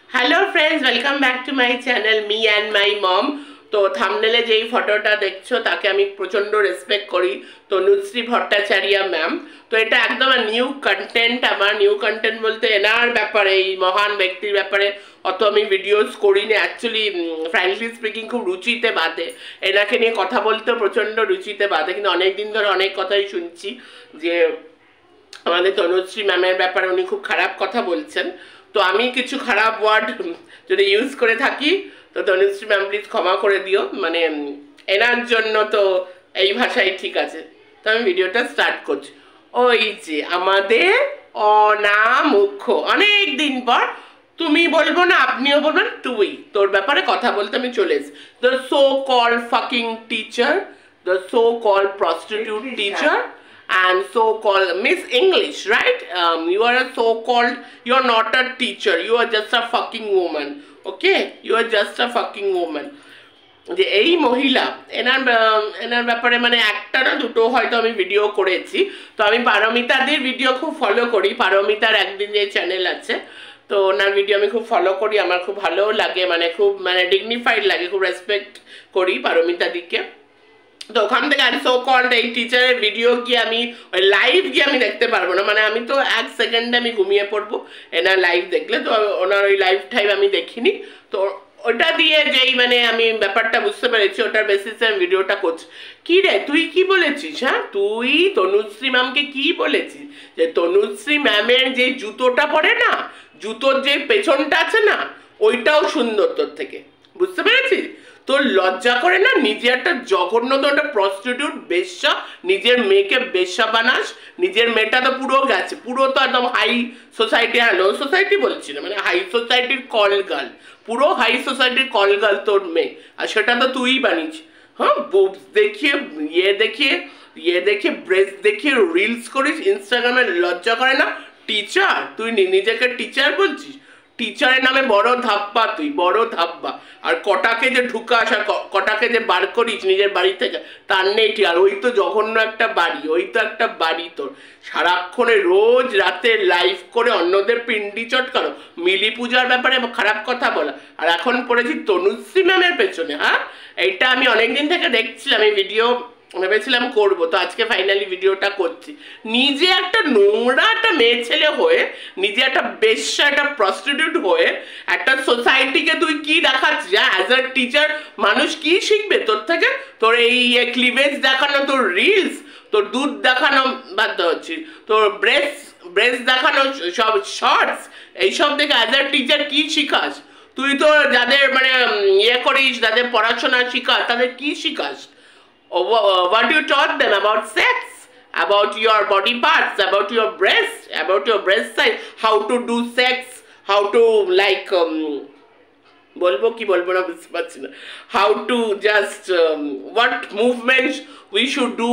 Hello friends, welcome back to my channel Me and My Mom. তো থাম্বনেলে যেই ফটোটা দেখছো তাকে আমি প্রচন্ড রেসপেক্ট করি, তনুশ্রী ভট্টাচার্য ম্যাম। তো এটা একদম নিউ কন্টেন্ট, আমার নিউ কন্টেন্ট বলতে এনার ব্যাপারে, এই মহান ব্যক্তির ব্যাপারে অত আমি ভিডিওস করি না অ্যাকচুয়ালি। ফ্র্যাঙ্কলি স্পিকিং খুব রুচিতে বাঁধে, এনাকে নিয়ে কথা বলতেও প্রচন্ড রুচিতে বাঁধে, কিন্তু অনেকদিন ধরে অনেক কথাই শুনছি যে আমাদের তনুশ্রী ম্যামের ব্যাপারে উনি খুব খারাপ কথা বলছেন। তো আমি কিছু খারাপ ওয়ার্ড যদি ইউজ করে থাকি তো তনুশ্রী ম্যাম প্লিজ ক্ষমা করে দিও, মানে এনার জন্য তো এই ভাষাই ঠিক আছে। তো আমি ভিডিওটা স্টার্ট করছি। ওই যে আমাদের অনামুখো, অনেক দিন পর তুমি বলবো না, আপনিও বলবেন তুই, তোর ব্যাপারে কথা বলতে আমি চলে এসেছি। The so-called fucking teacher, the so-called prostitute teacher and so-called Miss English, right? You are a so-called, you are not a teacher, you are just a fucking woman, okay? You are just a fucking woman. যে এই মহিলা এনার ব্যাপারে মানে একটা না দুটো হয়তো আমি ভিডিও করেছি। তো আমি পারমিতাদের ভিডিও খুব ফলো করি, পারমিতার একদিন যে চ্যানেল আছে, তো ওনার ভিডিও আমি খুব ফলো করি, আমার খুব ভালো লাগে, মানে খুব মানে ডিগনিফাইড লাগে, খুব রেসপেক্ট করি পারমিতাদিকে। তো ওখান থেকে আর সো কল্ড এই টিচারের ভিডিও গিয়ে আমি ওই লাইভ গিয়ে আমি দেখতে পারবো না, মানে আমি তো এক সেকেন্ডে আমি ঘুমিয়ে পড়বো এনার লাইভ দেখলে। তো ওনার ওই লাইভ টাইম আমি দেখিনি, তো ওটা দিয়ে যেই মানে আমি ব্যাপারটা বুঝতে পেরেছি, ওটার বেসিসে আমি ভিডিওটা করছি। কি রে তুই কি বলেছিস? হ্যাঁ, তুই তনুশ্রী ম্যামকে কি বলেছিস যে তনুশ্রী ম্যামের যে জুতোটা পরে না, জুতোর যে পেছনটা আছে না, ওইটাও সুন্দর তোর থেকে, বুঝতে পেরেছিস? তোর লজ্জা করে না? নিজে একটা জঘন্য, তো একটা প্রস্টিটিউট, বেশ্যা, নিজের মেয়েকে বেশ্যা বানাস। নিজের মেয়েটা তো পুরো গেছে, পুরো তো একদম হাই সোসাইটি, হ্যাঁ লো সোসাইটি বলছি না, মানে হাই সোসাইটির কল গার্ল, পুরো হাই সোসাইটির কল গার্ল তোর মেয়ে, আর সেটা তো তুই বানিস। হ্যাঁ, বুবস দেখিয়ে ইয়ে দেখিয়ে ব্রেস্ট দেখিয়ে রিলস করিস ইনস্টাগ্রামে, লজ্জা করে না? টিচার, তুই নিজেকে টিচার বলছিস? টিচারের নামে বড় ধাপ্পা, তুই বড় ধাপ্পা। আর কটাকে যে ঢুকাস আর কটাকে যে বার করিস নিজের বাড়ি থেকে, তার নেই ঠিক। আর ওই তো জঘন্য একটা বাড়ি, ওই তো একটা বাড়ি তোর, সারাক্ষণে রোজ রাতে লাইভ করে অন্যদের পিন্ডি চটকানো, মিলি পূজার ব্যাপারে খারাপ কথা বলা, আর এখন পড়েছি তনুশ্রী ম্যামের পেছনে। হ্যাঁ, এইটা আমি অনেকদিন থেকে দেখছিলাম, এই ভিডিও ভেবেছিলাম করবো, তো আজকে ফাইনালি ভিডিওটা করছি। নিজে একটা নোংরা একটা মেয়ে ছেলে হয়ে, নিজে একটা বেশ্যা, একটা প্রস্টিটিউট হয়ে একটা সোসাইটিকে তুই কি দেখাচ্ছিস? অ্যাজ আ টিচার মানুষ কি শিখবে তোর থেকে? তোর এই ক্লিভেজ দেখানো, তোর রিলস, তোর দুধ দেখানো বাধ্য হচ্ছি, তোর ব্রেস্ট দেখানো সব শর্টস, এইসব দেখে অ্যাজ আ টিচার কি শিখাস তুই? তো যাদের মানে ইয়ে করিস, যাদের পড়াশোনা শিখাস, তাদের কি Shikha's? What you taught them about sex, about your body parts, about your breast size, how to do sex, how to like বলবো কি বলবো না বুঝতে পারছি না, how to just what movements we should do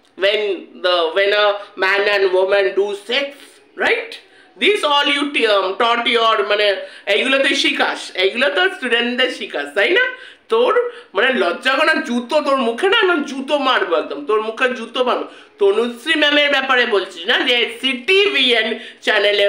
when a man and woman do sex, right? This all you taught your, মানে এইগুলো তুই শিখাস, এইগুলো তো স্টুডেন্টদের শিখাস, তাই না? তোর মানে লজ্জা করে না? জুতো তোর মুখে না, আমি জুতো মারবো, একদম তোর মুখে জুতো মারবো। তনুশ্রী ম্যামের ব্যাপারে বলছিস না, যে সিটিভিএন চ্যানেলে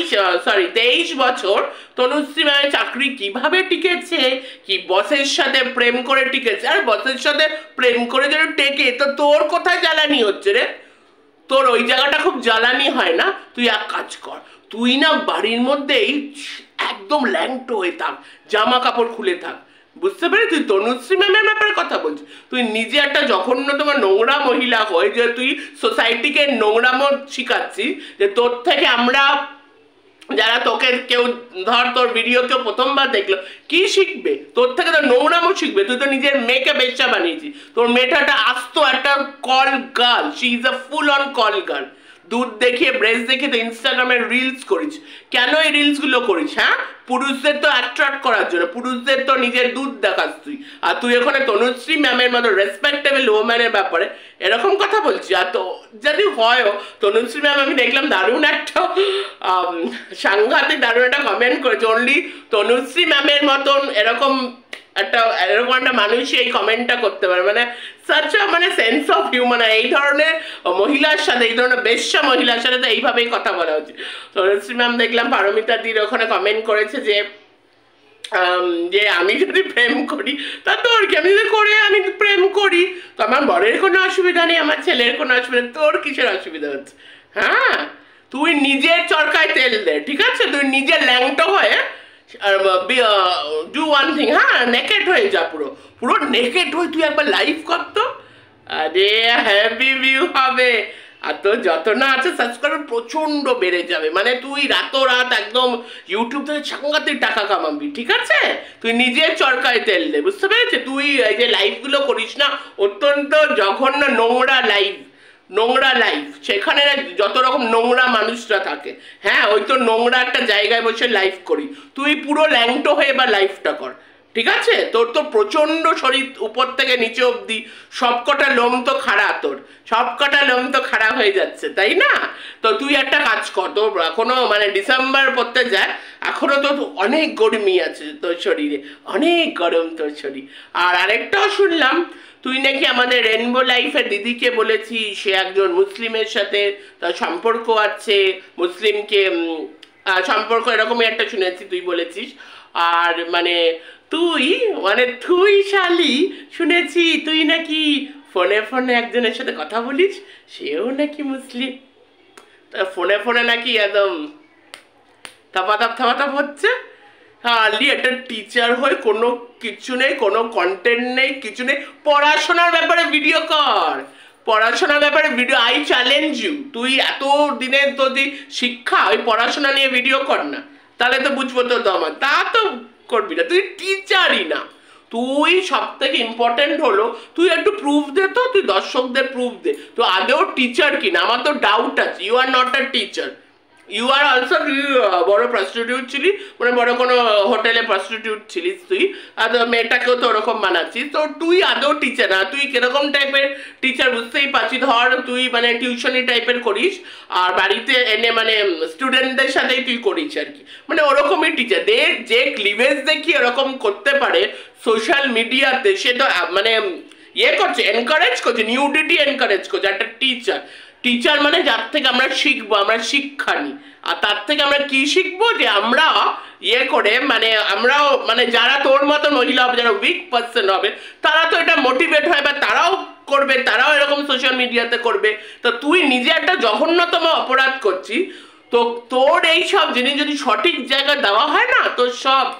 23 বছর তনুশ্রী ম্যামের চাকরি কিভাবে টিকেছে, কি বসের সাথে প্রেম করে টিকেছে? আর বসের সাথে প্রেম করে যেন টেকে, তো তোর কোথায় জ্বালানি হচ্ছে রে? তোর ওই জায়গাটা খুব জ্বালানি হয় না? তুই এক কাজ কর, তুই না বাড়ির মধ্যেই একদম ল্যাংটো হয়ে থাক, জামা কাপড় খুলে থাক, বুঝতে পেরে? তুই তনুশ্রী ম্যামের ব্যাপারে কথা বলছিস? তুই নিজে একটা জঘন্য তোমার নোংরা মহিলা হয়ে যে তুই সোসাইটিকে নোংরামো শিখাচ্ছিস, যে তোর থেকে আমরা যারা তোকে কেউ ধর তোর ভিডিও কেউ প্রথমবার দেখলো, কি শিখবে তোর থেকে? তো নোংরামো শিখবে। তুই তো নিজের মেয়েকে বেশ্যা বানিয়েছিস, তোর মেয়েটা একটা আস্ত একটা call girl, she is a full on call girl. দুধ দেখিয়ে ব্রেস্ট দেখিয়ে তো ইনস্টাগ্রামে রিলস করিস, কেন এই রিলসগুলো করিস? হ্যাঁ, পুরুষদের তো অ্যাট্রাক্ট করার জন্য, পুরুষদের তো নিজের দুধ দেখাস তুই। আর তুই ওখানে তনুশ্রী ম্যামের মতো রেসপেক্টেবল ওম্যানের ব্যাপারে এরকম কথা বলছিস। আর তো যদি হয়ও, তনুশ্রী ম্যাম আমি দেখলাম দারুণ একটা সাংঘাতিক দারুণ একটা কমেন্ট করেছে, অনলি তনুশ্রী ম্যামের মতন এরকম একটা মানুষই এই কমেন্টটা করতে পারে, মানে সাচ আ মানে সেন্স অফ হিউম্যান। এই ধরনের মহিলার সাথে, এই ধরনের বেশ্যা মহিলার সাথে তো এইভাবেই কথা বলা উচিত। তনুশ্রী ম্যাম দেখলাম পারমিতা দির ওখানে কমেন্ট করেছে যে যে আমি যদি প্রেম করি তা তোর কি, আমি যদি করে আমি প্রেম করি তো আমার বরের কোনো অসুবিধা নেই, আমার ছেলের কোনো অসুবিধা, তোর কিসের অসুবিধা হচ্ছে? হ্যাঁ, তুই নিজের চরকায় তেল দে, ঠিক আছে? তুই নিজের ল্যাংটো হয়ে ডু ওয়ান থিং, হ্যাঁ, নেকেড হয়ে যা, পুরো পুরো নেকেড হয়ে তুই একবার লাইভ কর তো, আরে হ্যাপি ভিউ হবে। আর তোর যত না আছে সাবস্ক্রাইবার প্রচন্ড বেড়ে যাবে, মানে তুই রাতোরাত একদম ইউটিউব থেকে সাংঘাতিক টাকা কামাবি, ঠিক আছে? তুই নিজের চরকায় তেল দে, বুঝতে পেরেছিস? তুই এই যে লাইভগুলো করিস না, অত্যন্ত জঘন্য নোংরা লাইভ, নোংরা লাইফ, সেখানে যত রকম নোংরা মানুষরা থাকে, হ্যাঁ, ওই তো নোংরা একটা জায়গায় বসে লাইফ করি, তুই পুরো ল্যাংটো হয়ে এবার লাইফটা কর, ঠিক আছে? তোর তো প্রচন্ড শরীর উপর থেকে নিচে অবধি সবকটা লোম তো খাড়া, তোর সবকটা লোম তো খাড়া হয়ে যাচ্ছে, তাই না? তো তুই একটা কাজ কর, তোর এখনো মানে ডিসেম্বর পড়তে যায়, এখনো তো অনেক গরমি আছে তোর শরীরে, অনেক গরম তোর শরীর। আর আরেকটাও শুনলাম তুই নাকি আমাদের রেনবো লাইফের দিদিকে বলেছিস সে একজন মুসলিমের সাথে তার সম্পর্ক আছে, মুসলিমকে সম্পর্ক এরকমই একটা শুনেছি তুই বলেছিস। আর তুই শালি শুনেছি তুই নাকি ফোনে ফোনে একজনের সাথে কথা বলিস, সেও নাকি মুসলিম, তা ফোনে ফোনে নাকি একদম থাপাথাপ হচ্ছে। হ্যাঁ, একটা টিচার হয়ে কোনো কিছু নেই, কোনো কন্টেন্ট নেই, কিছু নেই, পড়াশোনার ব্যাপারে ভিডিও কর, পড়াশোনার ব্যাপারে ভিডিও, আই চ্যালেঞ্জ ইউ। তুই এত দিনের যদি শিক্ষা ওই পড়াশোনা নিয়ে ভিডিও কর না, তাহলে তো বুঝবো তো আমার, তা তো করবি না, তুই টিচারই না। তুই সব থেকে ইম্পর্টেন্ট হলো তুই একটু প্রুফ দে তো, তুই দর্শকদের প্রুফ দে তো আদেও টিচার কিনা, আমার তো ডাউট আছে। You are not a teacher, you are also, তুই বড় প্রস্টিটিউট ছিলি, মানে বড় কোনো হোটেলে প্রস্টিটিউট ছিলিস তুই, আর মেয়েটাকেও তো ওরকম বানাচ্ছিস, তো তুই আদৌ টিচার না। তুই কিরকম টাইপের টিচার বুঝতেই পারছি, ধর তুই মানে টিউশনি টাইপের করিস আর বাড়িতে এনে মানে স্টুডেন্টদের সাথেই তুই করিস আর কি, মানে ওরকমই টিচার। যে ক্লিভেজ দেখি এরকম করতে পারে সোশ্যাল মিডিয়াতে, সে তো মানে ইয়ে করছে, এনকারেজ করছে, নিউডিটি এনকারেজ করছে একটা টিচার। টিচার মানে যার থেকে আমরা শিখবো, আমরা শিক্ষা নিই, আর তার থেকে আমরা কি শিখবো, যে আমরা ইয়ে করে মানে আমরাও মানে যারা তোর মতো মহিলা হবে, যারা উইক পার্সন হবে, তারা তো এটা মোটিভেট হয় বা তারাও করবে, তারাও এরকম সোশ্যাল মিডিয়াতে করবে। তো তুই নিজে একটা জঘন্যতম অপরাধ করছিস, তো তোর এই সব জিনিস যদি সঠিক জায়গায় দেওয়া হয় না, তোর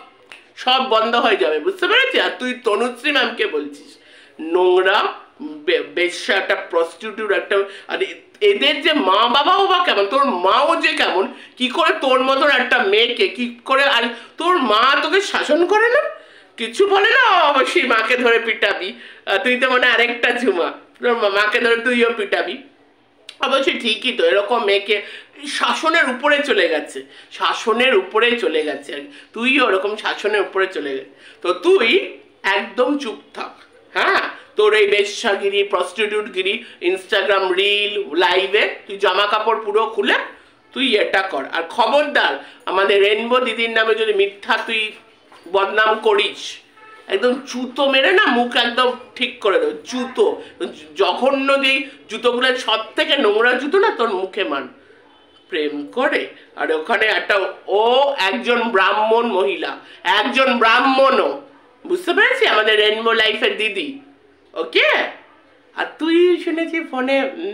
সব বন্ধ হয়ে যাবে, বুঝতে পেরেছিস? আর তুই তনুশ্রী ম্যামকে বলছিস নোংরা বেশ্যা, একটা প্রস্টিটিউট, একটা, আর এদের যে মা বাবাও বা কেমন, তোর মাও যে কেমন, কি করে তোর মতন একটা মেয়েকে কি করে, আর তোর মা তোকে শাসন করে না, কিছু বলে না? অবশ্যই মাকে ধরে পিটাবি, তুই তো মানে আরেকটা ঝুমা, তোর মাকে ধরে তুইও পিটাবি, অবশ্যই ঠিকই তো। এরকম মেয়েকে শাসনের উপরে চলে গেছে, শাসনের উপরে চলে গেছে, তুই ওরকম শাসনের উপরে চলে গেছে, তো তুই একদম চুপ থাক। হ্যাঁ, তোর এই বেশ্যাগিরি, প্রস্টিটিউটগিরি, ইনস্টাগ্রাম রিল লাইভে তুই জামা কাপড় পুরো খুলে তুই এটা কর। আর খবরদার আমাদের রেনবো দিদির নামে যদি মিথ্যা তুই বদনাম করিস, একদম জুতো মেরে না মুখ একদম ঠিক করে দেবো, জুতো, জঘন্য যেই জুতোগুলো সব থেকে নোংরা জুতো না, তোর মুখে মান। প্রেম করে আর ওখানে একটা, ও একজন ব্রাহ্মণ মহিলা, একজন ব্রাহ্মণও, বুঝতে পেরেছি, আমাদের রেনবো লাইফের দিদি, ওকে? আর তুই শুনেছি ফোনে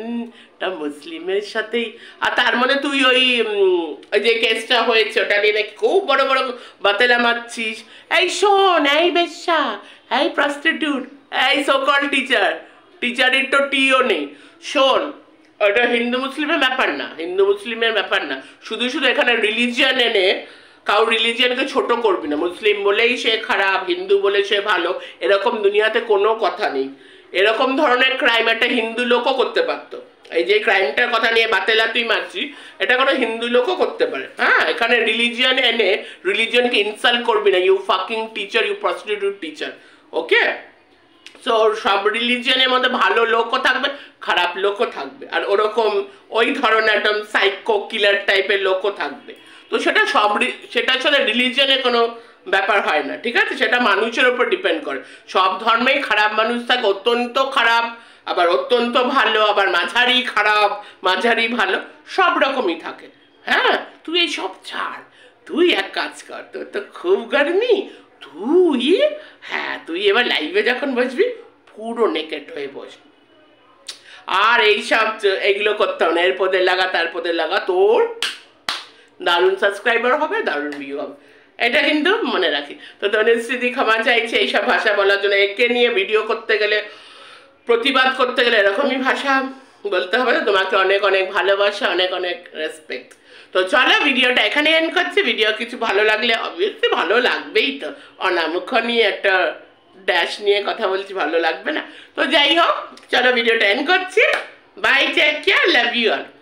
মুসলিমের সাথেই, আর তার মানে তুই ওই যে কেসটা হয়েছে ওটা নিয়ে নাকি খুব বড় বড় বাতেলা মারছিস। এই শোন, এই বেশ্যা, এই প্রস্টিটিউট, এই সকল টিচারের তো টিও নেই। শোন, ওটা হিন্দু মুসলিমের ব্যাপার না, হিন্দু মুসলিমের ব্যাপার না, শুধু এখানে রিলিজিয়ান এনে কাউ রিলিজিয়ানকে ছোট করবি না, মুসলিম বলেই সে খারাপ, হিন্দু বলে সে ভালো, এরকম দুনিয়াতে কোনো কথা নেই। এরকম ধরনের ক্রাইম একটা হিন্দু লোকও করতে পারতো, এই যে ক্রাইমটার কথা নিয়ে বাতেলা তুই মারছিস, এটা কোনো হিন্দু লোকও করতে পারে। হ্যাঁ, এখানে রিলিজিয়ান এনে রিলিজিয়ানকে ইনসাল্ট করবি না, you fucking teacher, you prostitute teacher, okay? So সব রিলিজিয়ানের মধ্যে ভালো লোকও থাকবে, খারাপ লোকও থাকবে, আর ওরকম ওই ধরনের একদম সাইকো কিলার টাইপের লোকও থাকবে। তো সেটা আসলে রিলিজিয়ানের কোনো ব্যাপার হয় না, ঠিক আছে? সেটা মানুষের উপর ডিপেন্ড করে। সব ধর্মেই খারাপ মানুষ থাকে, অত্যন্ত খারাপ, আবার অত্যন্ত ভালো, আবার মাঝারি খারাপ, মাঝারি ভালো, সব রকমই থাকে। হ্যাঁ, তুই এই সব ছাড়, তুই এক কাজ কর, তোর তো খুব গরমি, তুই, হ্যাঁ তুই এবার লাইভে যখন বসবি পুরো নেকেট হয়ে বস, আর এইসব এগুলো করতে হবে না, এর পদের লাগা তার পদের লাগা, তোর দারুণ সাবস্ক্রাইবার হবে, দারুণ ভিউ হবে, এটা কিন্তু মনে রাখি। তো তনুশ্রী ক্ষমা চাইছে এইসব ভাষা বলার জন্য। একে নিয়ে ভিডিও করতে গেলে, প্রতিবাদ করতে গেলে এরকমই ভাষা বলতে হবে। তোমাকে অনেক অনেক ভালোবাসা, অনেক অনেক রেসপেক্ট। তো চলো ভিডিওটা এখানে এন্ড করছি। ভিডিও কিছু ভালো লাগলে অবভিয়াসলি ভালো লাগবেই, তো অনামুখো নিয়ে একটা ড্যাশ নিয়ে কথা বলছি, ভালো লাগবে না? তো যাই হোক, চলো ভিডিওটা এন্ড করছি। Bye, take care, love you all.